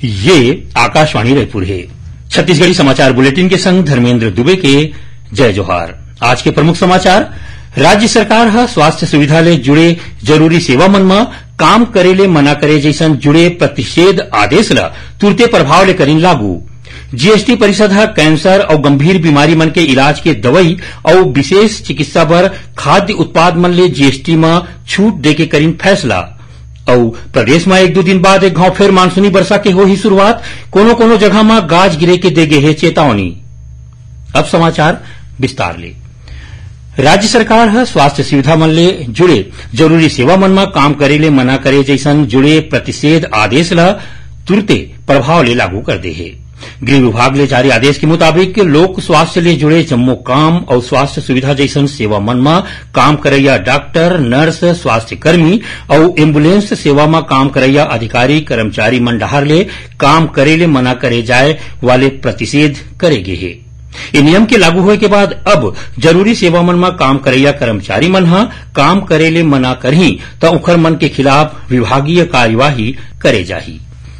ये आकाशवाणी रायपुर है। छत्तीसगढ़ी समाचार बुलेटिन के संग धर्मेंद्र दुबे के जय जोहार। आज के प्रमुख समाचार। राज्य सरकार ह स्वास्थ्य सुविधा ले जुड़े जरूरी सेवा मन म काम करे ले मना करे जैसन जुड़े प्रतिषेध आदेश ल तुरते प्रभाव ले करीन लागू। जीएसटी परिषद ह कैंसर और गंभीर बीमारी मन के इलाज के दवाई और विशेष चिकित्सा बर खाद्य उत्पाद मन ले जीएसटी में छूट देके करीन फैसला। और प्रदेश में एक दो दिन बाद एक घाव फिर मानसूनी वर्षा के हो ही शुरुआत। कोनो जगह में गाज गिरे के देगे है चेतावनी। अब समाचार विस्तार ले। राज्य सरकार ह स्वास्थ्य सुविधा मन ले जुड़े जरूरी सेवा मन में काम करे ले मना करे जैसन जुड़े प्रतिषेध आदेश ल तुरते प्रभाव ले लागू कर दे है। गृह विभाग ले जारी आदेश के मुताबिक लोक स्वास्थ्य ले जुड़े जम्मो काम और स्वास्थ्य सुविधा जैसन सेवा मन में काम करैया डॉक्टर, नर्स, स्वास्थ्य कर्मी और एम्बुलेंस सेवा में काम करैया अधिकारी कर्मचारी मन डहार ले काम करे ले मना करे जाए वाले प्रतिषेध करे गे है। ये नियम के लागू होए के बाद अब जरूरी सेवा मन में काम करैया कर्मचारी मन ह काम करे ले मना करही त उखर मन के खिलाफ विभागीय कार्यवाही करे जाही।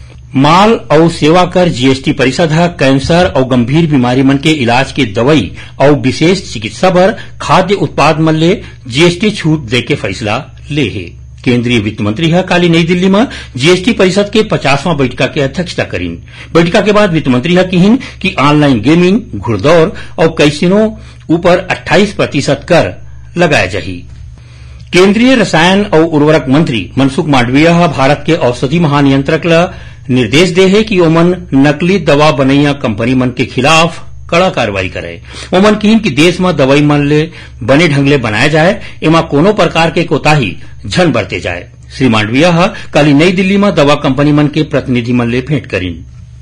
माल और सेवा कर जीएसटी परिषद ह कैंसर और गंभीर बीमारी मन के इलाज के दवाई और विशेष चिकित्सा पर खाद्य उत्पाद मन ले जीएसटी छूट देके फैसला ले है। केंद्रीय वित्त मंत्री ह काली नई दिल्ली में जीएसटी परिषद के 50वां बैठका के अध्यक्षता करीन। बैठका के बाद वित्त मंत्री ह कहिन कि ऑनलाइन गेमिंग, घुड़दौड़ और कैसीनो ऊपर 28% कर लगाया जाही। केंद्रीय रसायन और उर्वरक मंत्री मनसुख मांडविया ह भारत के औषधि महानियंत्रक ल निर्देश दे है कि ओमन नकली दवा बनैया कंपनी मन के खिलाफ कड़ा कार्रवाई करे। ओमन कहिन कि देश में दवाई मन ले बने ढंग ले बनाया जाए, एमा कोनो प्रकार के कोताही झन बरते जाए। श्री मांडविया ह कल नई दिल्ली में दवा कंपनी मन के प्रतिनिधि मन ले भेंट करीन।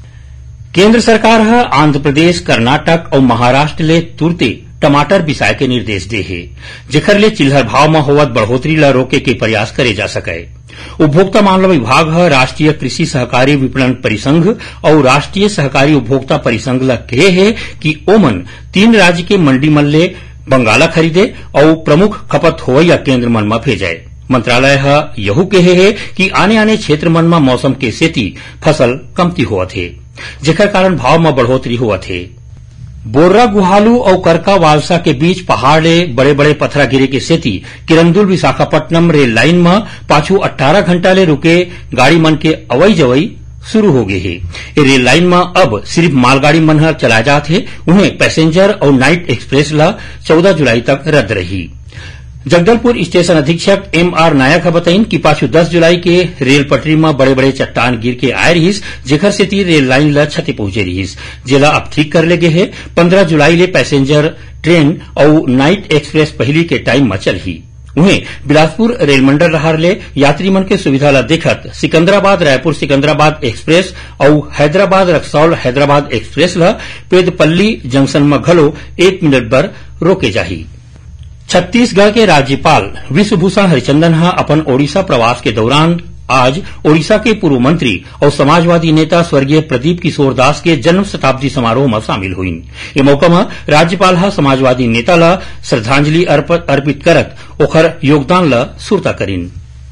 केंद्र सरकार ह आंध्र प्रदेश, कर्नाटक और महाराष्ट्र ले तुरते टमाटर बिसाए के निर्देश दे है, जेखर ले चिल्हर भाव में होवत बढ़ोतरी ला रोके के प्रयास करे जा सके। उपभोक्ता मामला विभाग ह राष्ट्रीय कृषि सहकारी विपणन परिसंघ और राष्ट्रीय सहकारी उपभोक्ता परिसंघ ला कहे है कि ओमन 3 राज्य के मंडी मन ले बंगाला खरीदे और प्रमुख खपत होवैया केंद्र मन में भेजे। मंत्रालय ह यहू कहे है कि आने क्षेत्र मन में मौसम के सेती फसल कमती होवत है, जेकर कारण भाव में बढ़ोतरी होवत है। बोर्रा गुहालू और करका वालसा के बीच पहाड़ ले बड़े बड़े पत्थरा गिरे के सेती किरंदुल विशाखापट्टनम रेल लाइन में पाछू 18 घंटा ले रुके गाड़ी मन के अवई जवई शुरू हो गए है। ये रेल लाइन में अब सिर्फ मालगाड़ी मन ह चलाए जात है, उन्हें पैसेंजर और नाइट एक्सप्रेस ला 14 जुलाई तक रद्द रही। जगदलपुर स्टेशन अधीक्षक एमआर नायक बताइन कि पाछू 10 जुलाई के रेल पटरी में बड़े बड़े चट्टान गिर के आए रहीस, जेखर सेती रेल लाइन ला क्षति पहुंचे रहीस, जेला अब ठीक कर ले गे है। 15 जुलाई ले पैसेंजर ट्रेन और नाइट एक्सप्रेस पहली के टाइम में चलही। उन्हें बिलासपुर रेल मंडल रहार ले यात्री मन के सुविधा ला देखत सिकंदराबाद रायपुर सिकंदराबाद एक्सप्रेस और हैदराबाद रक्सौल हैदराबाद एक्सप्रेस ला पेदपल्ली जंक्शन में घलो 1 मिनट बर रोके जाही। छत्तीसगढ़ के राज्यपाल विश्वभूषण हरिचंदन ह अपन ओडिशा प्रवास के दौरान आज ओडिशा के पूर्व मंत्री और समाजवादी नेता स्वर्गीय प्रदीप किशोर दास के जन्म शताब्दी समारोह में शामिल हुईन। ये मौका में राज्यपाल ह समाजवादी नेता ला श्रद्धांजलि अर्पित करत ओखर योगदान ला सुरता करीन।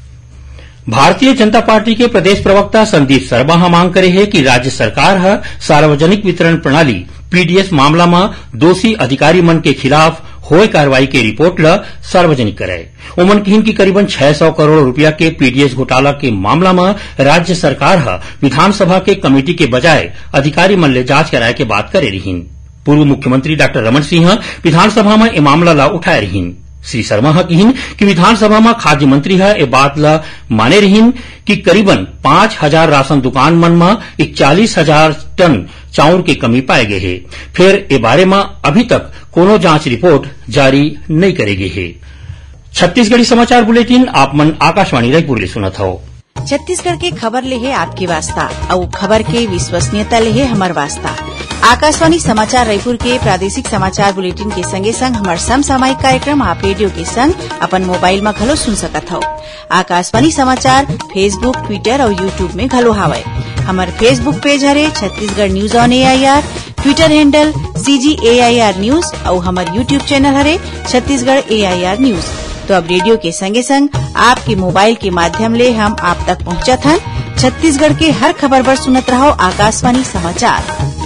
भारतीय जनता पार्टी के प्रदेश प्रवक्ता संदीप शर्मा ह मांग करे है कि राज्य सरकार ह सार्वजनिक वितरण प्रणाली पीडीएस मामला में दोषी अधिकारी मन के खिलाफ होए कार्रवाई के रिपोर्ट ला सार्वजनिक करे। ओमन कहिन की करीबन 600 करोड़ रुपया के पीडीएस घोटाला के मामला में राज्य सरकार ह विधानसभा के कमेटी के बजाय अधिकारी मन ले जांच कराए के बात करे रहीन। पूर्व मुख्यमंत्री डॉक्टर रमन सिंह विधानसभा में ये मामला ला उठाए रहीन। श्री शर्मा ह कहिन कि विधानसभा में खाद्य मंत्री ह ये बात ला माने रहीन कि करीबन 5000 राशन दुकान मन में 41,000 टन चाउर की कमी पाए गए है। फिर ए बारे में अभी तक कोनो जांच रिपोर्ट जारी नहीं करे गए है। छत्तीसगढ़ी समाचार बुलेटिन आप मन आकाशवाणी रायपुर ले सुनत हो। छत्तीसगढ़ के खबर ले है आपके वास्ता और खबर के विश्वसनीयता ले है हमार वास्ता। आकाशवाणी समाचार रायपुर के प्रादेशिक समाचार बुलेटिन के संगे संग हमार समसामयिक कार्यक्रम आप रेडियो के संग अपन मोबाइल में घलो सुन सकत हो। आकाशवाणी समाचार फेसबुक, ट्विटर और यूट्यूब में घलो हावय। हमार फेसबुक पेज हरे Chhattisgarh news on AIR, Twitter handle CGAIR news और हमार यूट्यूब चैनल हरे छत्तीसगढ़ AIR न्यूज। तो अब रेडियो के संगे संग आपके मोबाइल के माध्यम ले हम आप तक पहुंचत हन छत्तीसगढ़ के हर खबर पर सुनत रहो आकाशवाणी समाचार।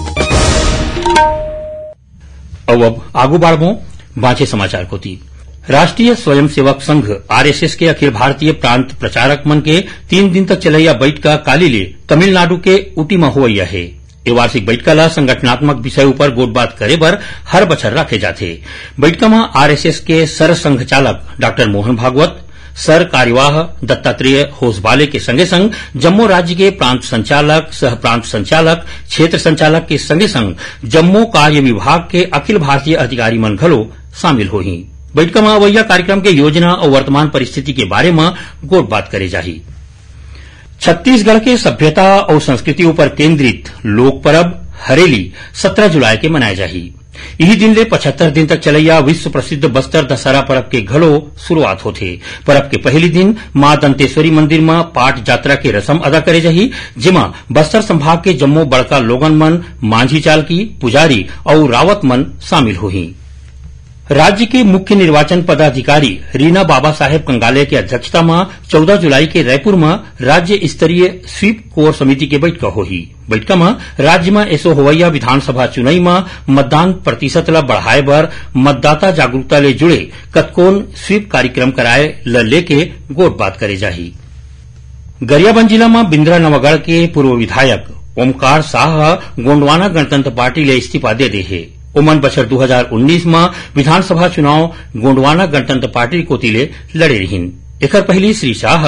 अब आगू बाढ़बो बांचे समाचार को ती। राष्ट्रीय स्वयंसेवक संघ आरएसएस के अखिल भारतीय प्रांत प्रचारक मन के 3 दिन तक चलैया बैठका काली ले तमिलनाडु के ऊटी में होवैया है। ये वार्षिक बैठका ला संगठनात्मक विषय ऊपर गोटबात करे बर हर बछर रखे जाथे। बैठका में आरएसएस के सर संघ चालक डॉक्टर मोहन भागवत, सर कार्यवाह दत्तात्रेय होसबाले के संगे संग जम्मू राज्य के प्रांत संचालक, सह प्रांत संचालक, क्षेत्र संचालक के संगे संग जम्मू कार्य विभाग के अखिल भारतीय अधिकारी मन घलो शामिल होही। बैठका में अवैया कार्यक्रम के योजना और वर्तमान परिस्थिति के बारे में गोटबात करे जाही। छत्तीसगढ़ के सभ्यता और संस्कृति ऊपर केंद्रित लोक पर्व हरेली 17 जुलाई के मनाए जाही। यही दिन ले 75 दिन तक चलैया विश्व प्रसिद्ध बस्तर दशहरा पर्व के घलो शुरुआत होथे। पर्व के पहली दिन मां दंतेश्वरी मंदिर में पाट यात्रा के रस्म अदा करे जाही, जेमा बस्तर संभाग के जम्मो बड़का लोगन मन, मांझी चालकी, पुजारी और रावत मन शामिल होही। राज्य के मुख्य निर्वाचन पदाधिकारी रीना बाबा साहेब कंगाले की अध्यक्षता में 14 जुलाई के रायपुर में राज्य स्तरीय स्वीप कोर समिति के बैठक होही। बैठक में राज्य में ऐसो होवैया विधानसभा चुनाई में मतदान प्रतिशत ला बढ़ाए बर मतदाता जागरूकता ले जुड़े कतकोन स्वीप कार्यक्रम कराए ल लेके गोटबात करे जाही। गरियाबंद जिला में बिंद्रा नवागढ़ के पूर्व विधायक ओमकार शाह गोंडवाना गणतंत्र पार्टी ले इस्तीफा दे दे है। ओमन बछर 2019 में विधानसभा चुनाव गोंडवाना गणतंत्र पार्टी कोतिले लड़े रहीन। एकर पहली श्री शाह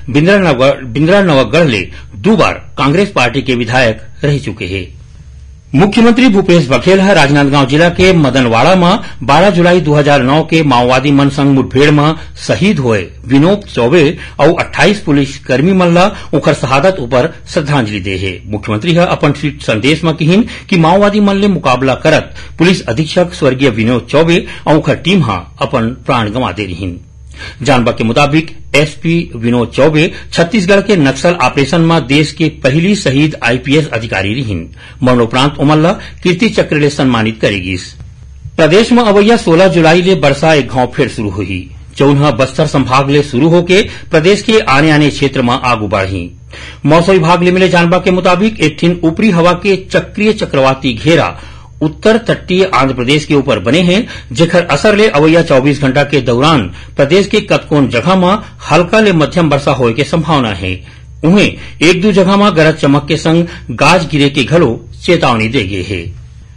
बिंद्रा नवागढ़ ले 2 बार कांग्रेस पार्टी के विधायक रह चुके हैं। मुख्यमंत्री भूपेश बघेल राजनांदगांव जिला के मदनवाड़ा में 12 जुलाई 2009 के माओवादी मन संग मुठभेड़ में शहीद हुए विनोद चौबे और 28 पुलिसकर्मी मन ला उखर शहादत ऊपर श्रद्धांजलि दे है। मुख्यमंत्री अपन ट्वीट संदेश में कहिन कि माओवादी मन ले मुकाबला करत पुलिस अधीक्षक स्वर्गीय विनोद चौबे और उखर टीम अपन प्राण गंवा दे रहीन। जानबा के मुताबिक एसपी विनोद चौबे छत्तीसगढ़ के नक्सल ऑपरेशन में देश के पहली शहीद आईपीएस अधिकारी रहीन। मरणोपरांत उमन ला कीर्ति चक्र ले सम्मानित करेगीस। प्रदेश में अवैया 16 जुलाई ले बरसा एक घाव फिर शुरू हुई, जौन बस्तर संभाग ले शुरू होके प्रदेश के आने आने क्षेत्र में आगू बढ़ी। मौसम विभाग ले मिले जानबा के मुताबिक एक ठिन ऊपरी हवा के चक्रीय चक्रवाती घेरा उत्तर तटीय आंध्र प्रदेश के ऊपर बने हैं, जेकर असर ले अवैया 24 घंटा के दौरान प्रदेश के कतकोन जगह में हल्का ले मध्यम वर्षा होए के संभावना है। उन्हें 1-2 जगह में गरज चमक के संग गाज गिरे के घलो चेतावनी दे गए है।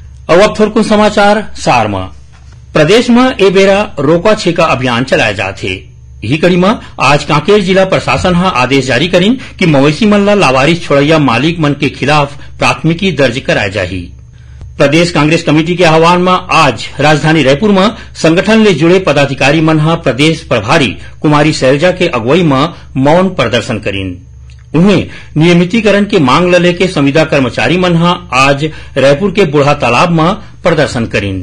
अब थोड़कुन समाचार सार में। प्रदेश में ए बेरा रोका छेका अभियान चलाए जाथे। यही कड़ी में आज कांकेर जिला प्रशासन आदेश जारी करीन कि मवेशी मन ला लावारिस छोड़ैया मालिक मन के खिलाफ प्राथमिकी दर्ज कराए जाही। प्रदेश कांग्रेस कमेटी के आह्वान में आज राजधानी रायपुर में संगठन ले जुड़े पदाधिकारी मन प्रदेश प्रभारी कुमारी शैलजा के अगुवाई में मौन प्रदर्शन करीन। उन्हें नियमितीकरण के मांग ल लेके संविदा कर्मचारी मन आज रायपुर के बूढ़ा तालाब में प्रदर्शन करीन।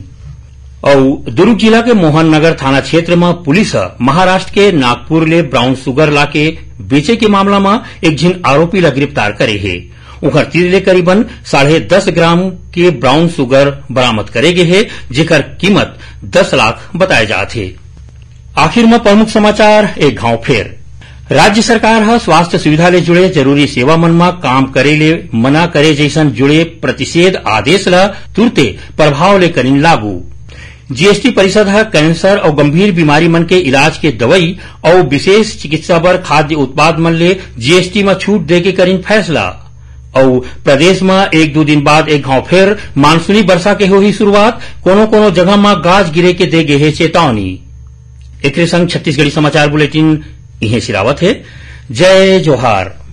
और दुर्ग जिला के मोहन नगर थाना क्षेत्र में पुलिस महाराष्ट्र के नागपुर ले ब्राउन सुगर लाके बेचे के मामला में एक झिन आरोपी ला गिरफ्तार करे है। उखर तीर ले करीबन 10.5 ग्राम के ब्राउन सुगर बरामद करे गए है, जेकर कीमत 10 लाख बताए जाते। आखिर में प्रमुख समाचार एक घाव फेर। राज्य सरकार स्वास्थ्य सुविधा ले जुड़े जरूरी सेवा मन में काम करे ले मना करे जैसन जुड़े प्रतिषेध आदेश ला तुरते प्रभाव ले करीन लागू। जीएसटी परिषद कैंसर और गंभीर बीमारी मन के इलाज के दवाई और विशेष चिकित्सा बर खाद्य उत्पाद मन ले जीएसटी में छूट दे के करीन फैसला। और प्रदेश में 1-2 दिन बाद एक घाव फिर मानसूनी वर्षा के होही शुरुआत। कोनो जगह में गाज गिरे के दे गए है चेतावनी। एक संग छत्तीसगढ़ी समाचार बुलेटिन इहे सिरावत है। जय जोहार।